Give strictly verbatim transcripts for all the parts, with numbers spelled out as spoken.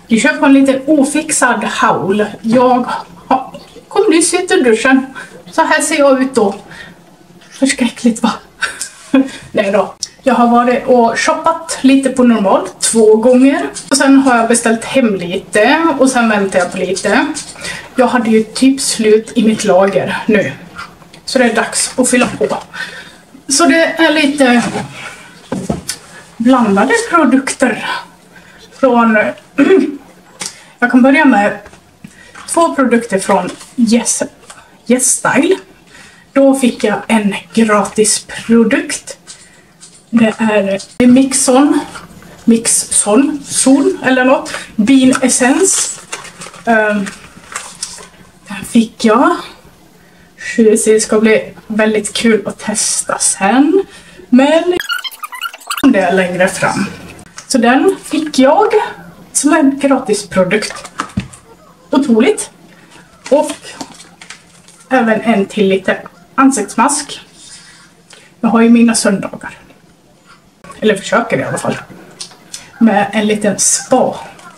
Du köper en liten ofixad haul. Jag har, kom nyss ut ur duschen. Så här ser jag ut då. Förskräckligt va? Nej då. Jag har varit och shoppat lite på normal två gånger. Och sen har jag beställt hem lite. Och sen väntar jag på lite. Jag hade ju typ slut i mitt lager nu. Så det är dags att fylla på. Så det är lite blandade produkter. Från... Jag kan börja med två produkter från Yes, yes Style. Då fick jag en gratis produkt. Det är Mixon, Mixson, Son eller något. Bean Essence. Um, den fick jag. Det ska bli väldigt kul att testa sen. Men det är längre fram. Så den fick jag som en gratis produkt. Otroligt. Och även en till lite ansiktsmask. Jag har ju mina söndagar. Eller försöker i alla fall. Med en liten spa.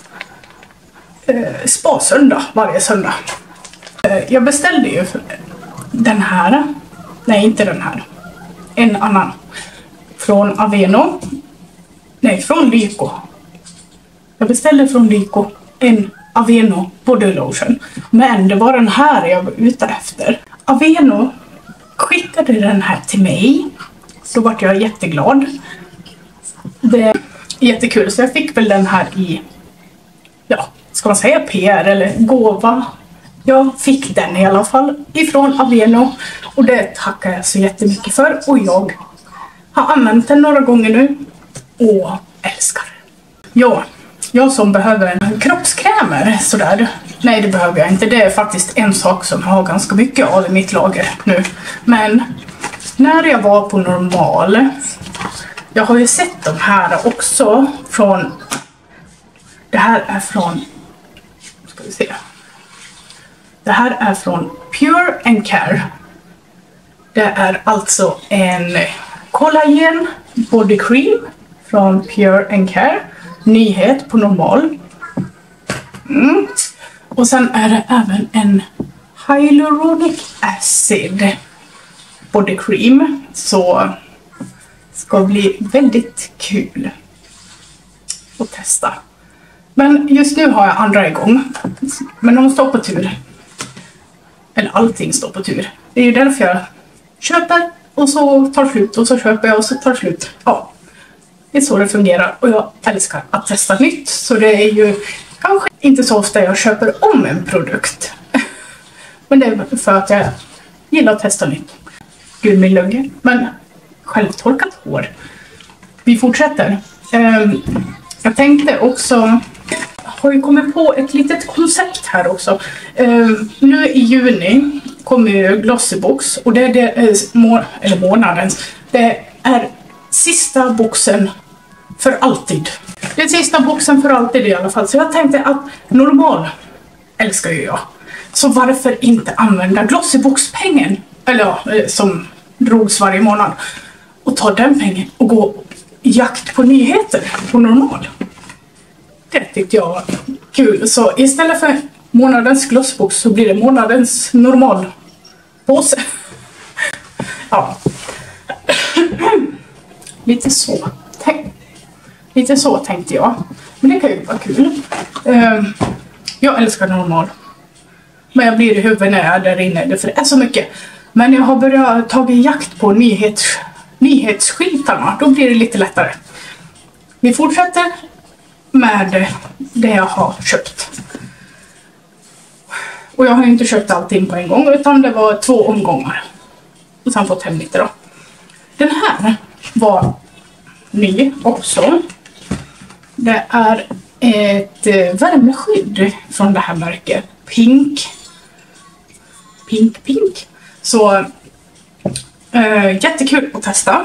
Eh, spa-söndag varje söndag. Eh, jag beställde ju den här. Nej, inte den här. En annan. Från Aveno. Nej, från Lyko. Jag beställde från Lyko en Aveno body lotion. Men det var den här jag var ute efter. Aveno skickade den här till mig. Då var jag jätteglad. Det är jättekul. Så jag fick väl den här i, ja, ska man säga P R eller gåva. Jag fick den i alla fall ifrån Aveno. Och det tackar jag så jättemycket för. Och jag har använt den några gånger nu. Och älskar den. Ja, jag som behöver en kroppskrämer sådär. Nej, det behöver jag inte. Det är faktiskt en sak som jag har ganska mycket av i mitt lager nu. Men när jag var på normal. Jag har ju sett de här också från. Det här är från. Ska vi se. Det här är från Pure and Care. Det är alltså en kollagen body cream från Pure and Care. Nyhet på normal. Mm. Och sen är det även en hyaluronic acid body cream. Så ska bli väldigt kul att testa. Men just nu har jag andra igång. Men de står på tur. Eller allting står på tur. Det är ju därför jag köper och så tar slut. Och så köper jag och så tar slut. Ja, det är så det fungerar. Och jag älskar att testa nytt. Så det är ju kanske inte så ofta jag köper om en produkt. Men det är för att jag gillar att testa nytt. Gud min lugge. Men självtorkat hår. Vi fortsätter. Um, jag tänkte också. Har ju kommit på ett litet koncept här också. Um, nu i juni kommer ju Glossybox. Och det är, det är må eller månadens. Det är sista boxen för alltid. Det är sista boxen för alltid i alla fall. Så jag tänkte att normal älskar ju jag. Så varför inte använda Glossybox-pengen? Eller ja, som drogs varje månad. Och ta den pengen och gå i jakt på nyheter på normal. Det tyckte jag var kul. Så istället för månadens Glossybox så blir det månadens normal påse. Ja. Lite så. Tänk. Lite så tänkte jag. Men det kan ju vara kul. Uh, jag älskar normal. Men jag blir i huvudet när jag är där inne. För det är så mycket. Men jag har börjat ta jakt på nyhets, nyhetsskyltarna. Då blir det lite lättare. Vi fortsätter med det jag har köpt. Och jag har inte köpt allting på en gång. Utan det var två omgångar. Och sen fått hem lite då. Den här var ny också. Det är ett värmeskydd från det här märket. Pink. Pink, pink. Så äh, jättekul att testa.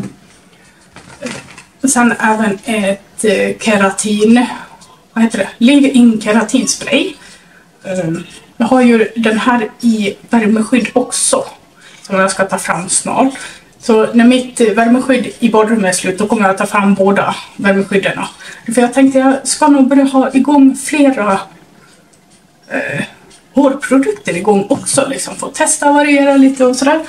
Sen även ett äh, keratin. Vad heter det? Leave-in keratinspray. Äh, jag har ju den här i värmeskydd också. Som jag ska ta fram snart. Så när mitt värmeskydd i badrummet är slut, då kommer jag att ta fram båda värmeskydden. För jag tänkte jag ska nog börja ha igång flera eh, hårprodukter igång också. Liksom, få testa och variera lite och sådär.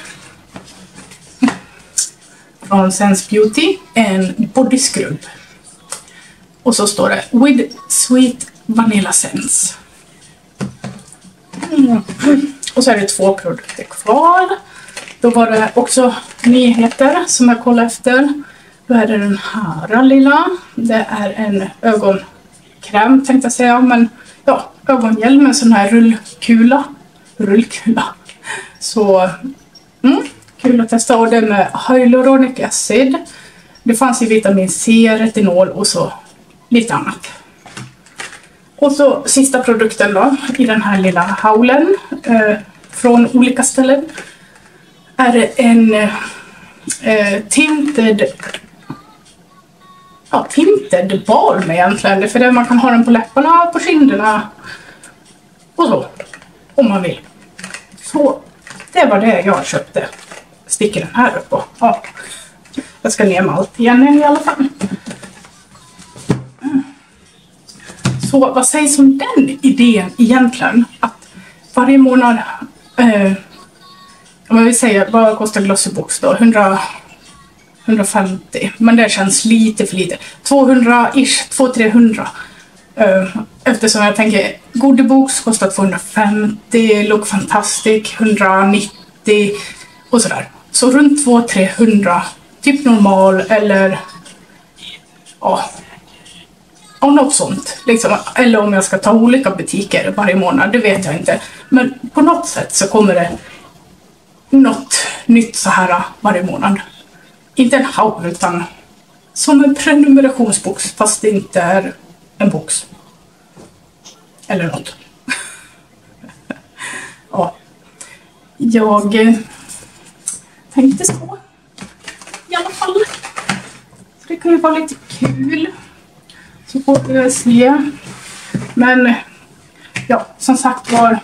Från Sense Beauty, en body scrub. Och så står det with sweet vanilla sense. Mm. Och så är det två produkter kvar. Då var det också nyheter som jag kollade efter. Då är det den här lilla. Det är en ögonkräm tänkte jag säga. Men ja, ögonhjälm med en sån här rullkula. Rullkula. Så mm, kul att testa. Och det med hyaluronic acid. Det fanns i vitamin C, retinol och så lite annat. Och så sista produkten då. I den här lilla haulen. Eh, från olika ställen. Är det en eh, tinted ja, tinted balm egentligen. För det man kan ha den på läpparna, på kinderna och så. Om man vill. Så det var det jag köpte. Sticker den här upp och ja. Jag ska ner med allt igen i alla fall. Så vad sägs om den idén egentligen? Att varje månad eh, om jag vill säga, vad kostar Glossybox då? hundra, hundrafemtio. Men det känns lite för lite. tvåhundra-ish, två till trehundra. Eftersom jag tänker, Goodiebox kostar tvåhundrafemtio, Look Fantastic hundranittio och sådär. Så runt två till trehundra, typ normal eller ja, och något sånt. Liksom. Eller om jag ska ta olika butiker varje månad, det vet jag inte. Men på något sätt så kommer det något nytt så här varje månad. Inte en haul utan som en prenumerationsbox fast det inte är en box. Eller något. Ja. Jag eh, tänkte så. I alla fall. Så det kan ju vara lite kul. Så får vi väl se. Men ja, som sagt var.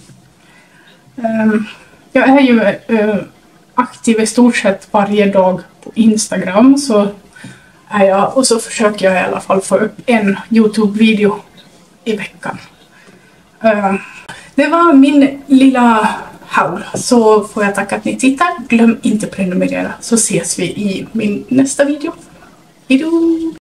Um, Jag är ju eh, aktiv i stort sett varje dag på Instagram så är jag, och så försöker jag i alla fall få upp en YouTube-video i veckan. Uh, det var min lilla haul, så får jag tacka att ni tittar. Glöm inte prenumerera så ses vi i min nästa video. Hejdå!